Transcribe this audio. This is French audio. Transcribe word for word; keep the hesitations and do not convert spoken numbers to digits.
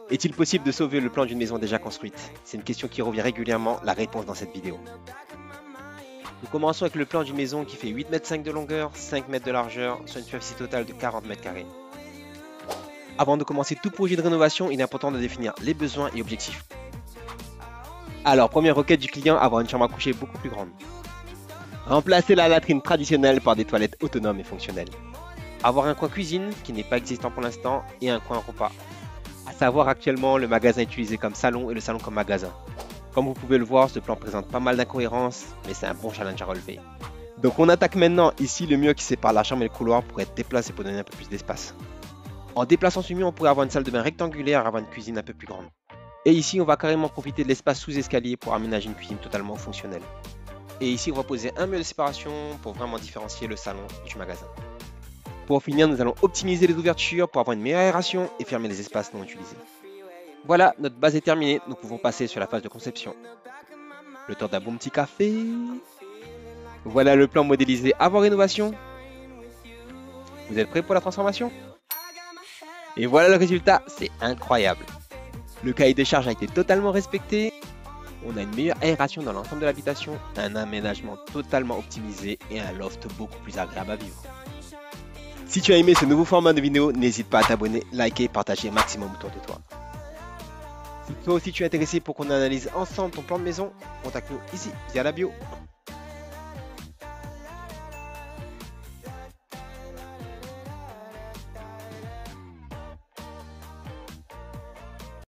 Est-il possible de sauver le plan d'une maison déjà construite? C'est une question qui revient régulièrement, la réponse dans cette vidéo. Nous commençons avec le plan d'une maison qui fait huit mètres cinq de longueur, cinq mètres de largeur, soit une superficie totale de quarante mètres carrés. Avant de commencer tout projet de rénovation, il est important de définir les besoins et objectifs. Alors, première requête du client, avoir une chambre à coucher beaucoup plus grande. Remplacer la latrine traditionnelle par des toilettes autonomes et fonctionnelles. Avoir un coin cuisine qui n'est pas existant pour l'instant et un coin repas. À savoir actuellement, le magasin est utilisé comme salon et le salon comme magasin. Comme vous pouvez le voir, ce plan présente pas mal d'incohérences, mais c'est un bon challenge à relever. Donc on attaque maintenant ici le mur qui sépare la chambre et le couloir pour être déplacé pour donner un peu plus d'espace. En déplaçant ce mur, on pourrait avoir une salle de bain rectangulaire et avoir une cuisine un peu plus grande. Et ici, on va carrément profiter de l'espace sous escalier pour aménager une cuisine totalement fonctionnelle. Et ici, on va poser un mur de séparation pour vraiment différencier le salon du magasin. Pour finir, nous allons optimiser les ouvertures pour avoir une meilleure aération et fermer les espaces non utilisés. Voilà, notre base est terminée, nous pouvons passer sur la phase de conception. Le temps d'un bon petit café. Voilà le plan modélisé avant rénovation. Vous êtes prêts pour la transformation? Et voilà le résultat, c'est incroyable. Le cahier des charges a été totalement respecté. On a une meilleure aération dans l'ensemble de l'habitation, un aménagement totalement optimisé et un loft beaucoup plus agréable à vivre. Si tu as aimé ce nouveau format de vidéo, n'hésite pas à t'abonner, liker et partager maximum autour de toi. Si toi aussi tu es intéressé pour qu'on analyse ensemble ton plan de maison, contacte-nous ici via la bio.